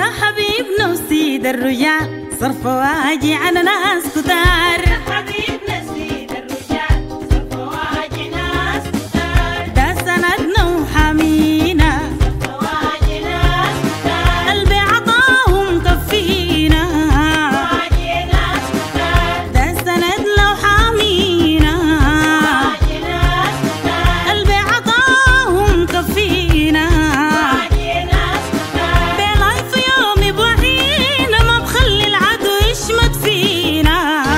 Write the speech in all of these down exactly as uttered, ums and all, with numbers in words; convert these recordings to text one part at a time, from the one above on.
حبيبنا وسيد الرجال صرف واجي على ناس كتار. حبيبنا سيد الرجال صرف واجي ناس كتار. ده سندنا وحامينا صرف واجي ناس كتار. قلبي عطاهم كفينا واجي ناس كتار. ده سندنا وحامينا واجي ناس كتار. قلبي عطاهم كفينا واجي ناس كتار. بلاي في يومي بوحينا ما بخلي العدو يشمت فينا.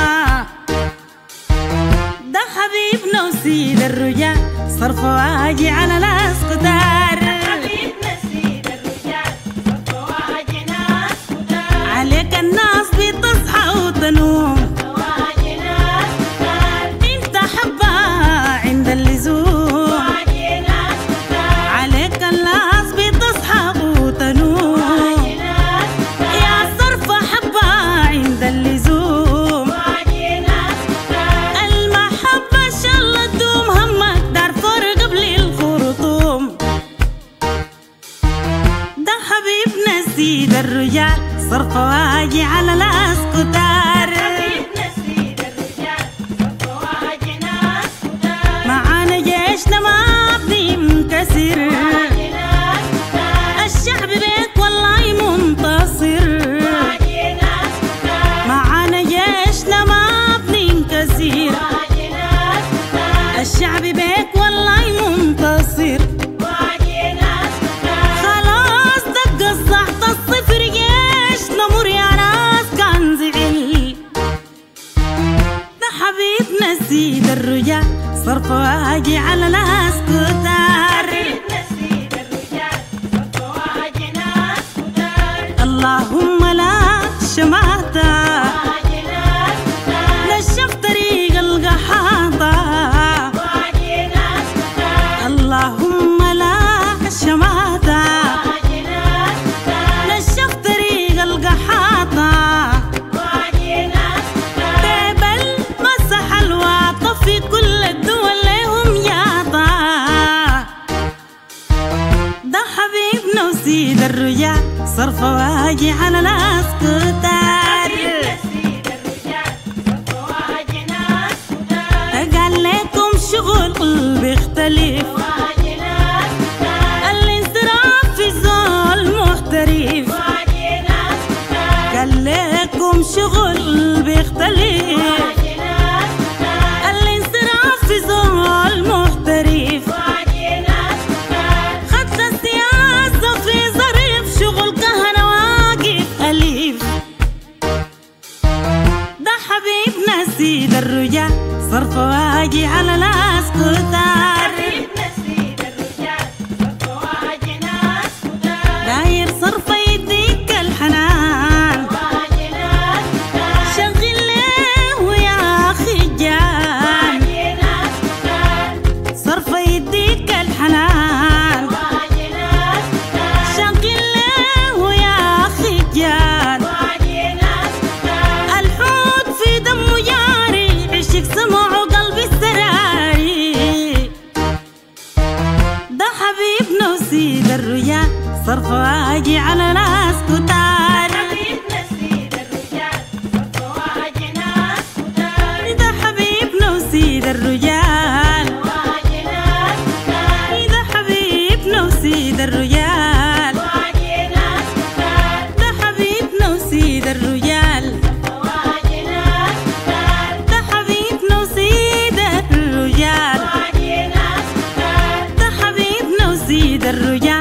ده حبيبنا وسيد الرجال صرف واجي على ناس كتار. حبيبنا سيد الرجال صرف واجي ناس كتار. عليك الناس بتصحى وتنوم واجي ناس كتار. انت حبها عند اللزوم. واجي ناس كتار. عليك الناس بتصحى وتنوم واجي ناس كتار. يا صرف حبها عند اللزوم. واجي ناس كتار. المحبة ان شاء الله تدوم همك دارفور قبل الخرطوم. ده حبيبنا سيد الرجال صرف واجي على ناس كتار. حبيبنا سيد الرجال صرف واجي ناس كتار. معانا جيشنا ما بننكسر. واجي ناس كتار. الشعب بيك والله منتصر. واجي ناس كتار. معانا جيشنا ما بننكسر. واجي ناس كتار. الشعب بيك والله منتصر. واجي ناس كتار. خلاص دق الصحت الصفر جيشنا مر يا ناس كان زعل. ده حبيبنا سيد الرجال صرف واجي على ناس كتار. حبيبنا سيد الرجال صرف واجي ناس كتار. اللهم لا شماتة واجي ناس كتار. نشف طريق القحاطة. واجي ناس كتار. اللهم لا شماتة واجي ناس كتار. نشف طريق القحاطة. واجي ناس كتار. بيبل مسح الواطة في كل الدول لهم ياطا. ده حبيبنا وسيد الرجال صرف واجي على ناس كتار. حبيبنا سيد الرجال صرف واجي ناس كتار. قال لكم شغل بيختلف. واجي ناس كتار. الانصراف في زول محترف. واجي ناس كتار. قال لكم شغل بيختلف. واجي ناس كتار. الانصراف في زول محترف. واجي ناس كتار. خدت السياسة في ظريف شغل كهنة واقف أليف. ده حبيبنا سيد الرجال صرف واجي على ناس كتار. حبيبنا سيد الرجال صرف واجي ناس كتار. داير صرف يديك الحنان. واجي ناس كتار. شغل له يا أخي جان. واجي ناس كتار. صرف يديك الحنان. واجي ناس كتار. شغل له يا أخي جان. واجي ناس كتار. الحوت في دمه جاري عشق سمعه قلبي السراري. ده حبيبنا وسيد الرجال صرف واجي على ناس كتار. حبيبنا سيد الرجال صرف واجي ناس كتار. ده حبيبنا وسيد الرجال. واجي ناس كتار. ده حبيبنا وسيد الرجال. واجي ناس كتار. ده حبيبنا وسيد الرجال. واجي ناس كتار. ده حبيبنا وسيد الرجال. واجي ناس كتار. ده حبيبنا وسيد الرجال.